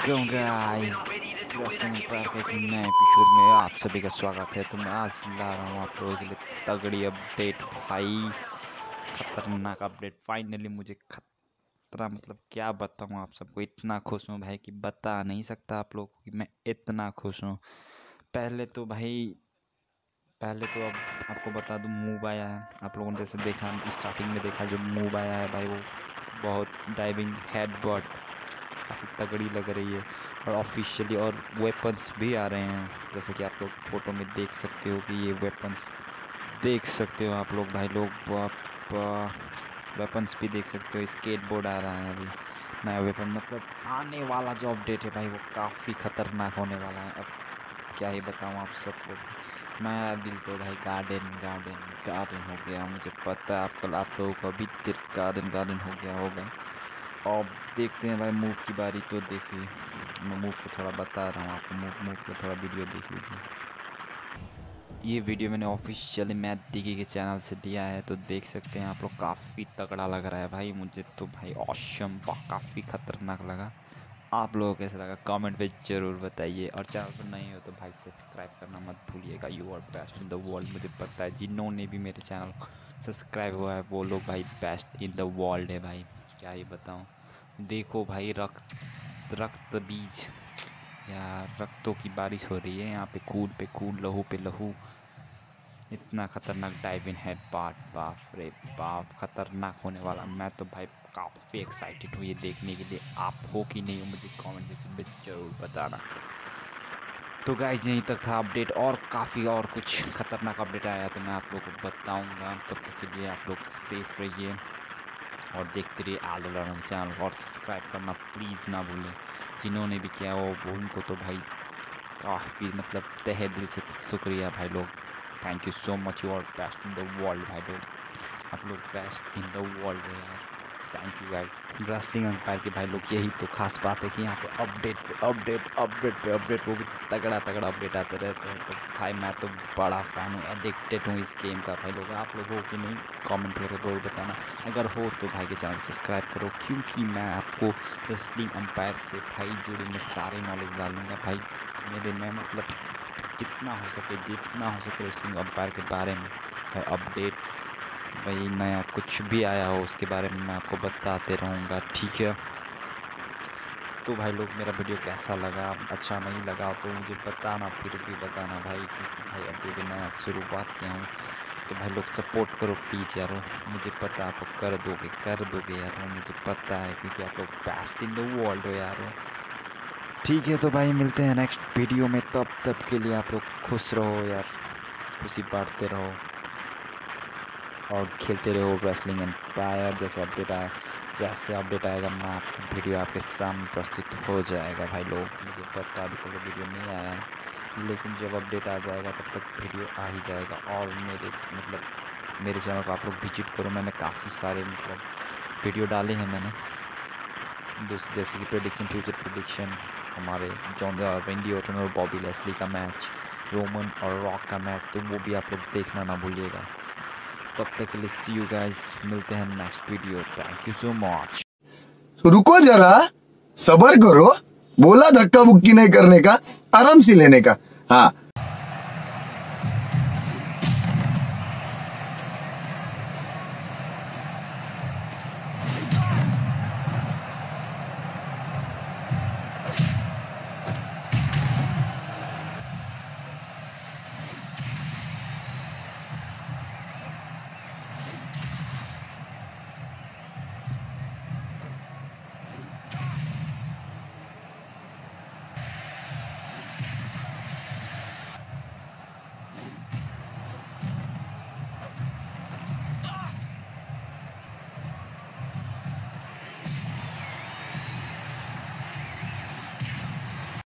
Welcome guys, wrestling पर एक नए एपिसोड में आप सभी का स्वागत है। तो मैं आज ला रहा हूँ आप लोगों के लिए तगड़ी अपडेट भाई, खतरनाक अपडेट। फाइनली मुझे खतरा मतलब क्या बताऊँ आप सबको, इतना खुश हूँ भाई कि बता नहीं सकता आप लोगों को कि मैं इतना खुश हूँ। पहले तो अब आपको बता दूँ, मूव आया है। आप लोगों ने जैसे देखा, स्टार्टिंग में देखा जो मूव आया है भाई, वो बहुत डाइविंग हेडबॉट काफ़ी तगड़ी लग रही है। और ऑफिशियली और वेपन्स भी आ रहे हैं, जैसे कि आप लोग फोटो में देख सकते हो कि ये वेपन्स देख सकते हो आप लोग भाई लोग। वेपन्स भी देख सकते हो। स्केटबोर्ड आ रहा है अभी नया वेपन। मतलब आने वाला जो अपडेट है भाई वो काफ़ी खतरनाक होने वाला है। अब क्या ही बताऊँ आप सबको, मेरा दिल तो भाई गार्डन गार्डन गार्डन हो गया। मुझे पता है आप लोगों को अभी दिल गार्डन गार्डन हो गया होगा। अब देखते हैं भाई मूव की बारी। तो देखिए, मैं मूव को थोड़ा बता रहा हूँ आपको। मूव को थोड़ा वीडियो देख लीजिए। ये वीडियो मैंने ऑफिशियली मैथ डिगी के चैनल से लिया है, तो देख सकते हैं आप लोग। काफ़ी तगड़ा लग रहा है भाई, मुझे तो भाई ऑसम, काफ़ी खतरनाक लगा। आप लोगों को कैसा लगा कमेंट पे ज़रूर बताइए। और चैनल पर नहीं हो तो भाई सब्सक्राइब करना मत भूलिएगा। You are best in the world. मुझे पता है जिन्होंने भी मेरे चैनल को सब्सक्राइब हुआ है वो लोग भाई बेस्ट इन द वर्ल्ड है भाई। क्या ही बताऊँ। देखो भाई, रक्त बीज, यार रक्तों की बारिश हो रही है यहाँ पे खून लहू पे लहू। इतना खतरनाक डाइव इन हेड पार्ट, बाप रे बाप, खतरनाक होने वाला। मैं तो भाई काफ़ी एक्साइटेड हूँ ये देखने के लिए। आप हो कि नहीं हो मुझे कमेंट सेक्शन में जरूर बताना। तो गाइस यहीं तक था अपडेट, और काफ़ी और कुछ खतरनाक अपडेट आया तो मैं आप लोगों को बताऊंगा। तब तक के लिए आप लोग सेफ रहिए और देखते रहिए आलो लड़न चैनल को। और सब्सक्राइब करना प्लीज़ ना भूलें। जिन्होंने भी किया वो उनको तो भाई काफ़ी मतलब तहे दिल से शुक्रिया भाई लोग। Thank you so much. You are best in the world भाई लोग। आप लोग बेस्ट इन द वर्ल्ड है यार। Thank you guys. Wrestling empire के भाई लोग, यही तो खास बात है कि यहाँ पे अपडेट वो भी तगड़ा अपडेट आते रहते हैं। तो भाई मैं तो बड़ा फ़ैन हूँ, एडिक्टेड हूँ इस गेम का भाई लोग। आप लोग हो कि नहीं कमेंट करके जरूर बताना। अगर हो तो भाई के चैनल सब्सक्राइब करो, क्योंकि मैं आपको रेसलिंग एम्पायर से भाई जुड़े में सारे नॉलेज डालूँगा भाई। मेरे में मतलब जितना हो सके रेसलिंग एम्पायर के बारे में भाई अपडेट, भाई नया कुछ भी आया हो उसके बारे में मैं आपको बताते रहूँगा, ठीक है। तो भाई लोग मेरा वीडियो कैसा लगा, अच्छा नहीं लगा तो मुझे बताना, फिर भी बताना भाई, क्योंकि भाई अभी भी नया शुरुआत किया हूँ। तो भाई लोग सपोर्ट करो प्लीज़ यारो। मुझे पता आप लोग कर दोगे यारो, मुझे पता है, क्योंकि आप लोग बेस्ट इन द वर्ल्ड हो यारो। ठीक है तो भाई मिलते हैं नेक्स्ट वीडियो में। तब के लिए आप लोग खुश रहो यार, खुशी बांटते रहो और खेलते रहो रेसलिंग एम्पायर। जैसे अपडेट आएगा मैं आपको वीडियो आपके सामने प्रस्तुत हो जाएगा भाई लोग। मुझे पता अभी तक वीडियो नहीं आया है, लेकिन जब अपडेट आ जाएगा तब तक वीडियो आ ही जाएगा। और मेरे चैनल को आप लोग विजिट करो। मैंने काफ़ी सारे वीडियो डाले हैं मैंने, जैसे कि प्रेडिक्शन, फ्यूचर प्रेडिक्शन, हमारे रेंडी ऑर्टन और बॉबी लेस्ली का मैच, रोमन और रॉक का मैच, तो वो भी आप लोग देखना ना भूलिएगा। तब तक के लिए सी यू गाइस, मिलते हैं next video. Thank you so much. रुको जरा, सबर करो। बोला धक्का मुक्की नहीं करने का, आराम से लेने का। हाँ,